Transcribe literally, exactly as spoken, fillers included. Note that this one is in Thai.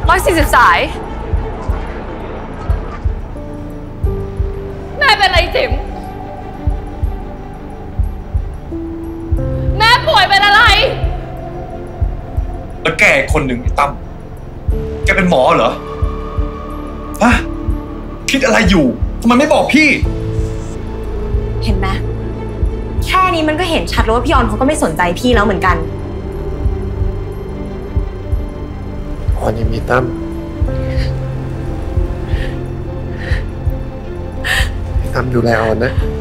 ร้อยสี่สิบสายแม่เป็นอะไรจิ๋มแม่ป่วยเป็นอะไรแล้วแกคนหนึ่งไอ้ตั้มแกเป็นหมอเหรอฮะคิดอะไรอยู่ทำไมไม่บอกพี่เห็นไหมแค่นี้มันก็เห็นชัดแล้วว่าพี่ออนเขาก็ไม่สนใจพี่แล้วเหมือนกันออนยังมีตั้มตั้มดูแลออนนะ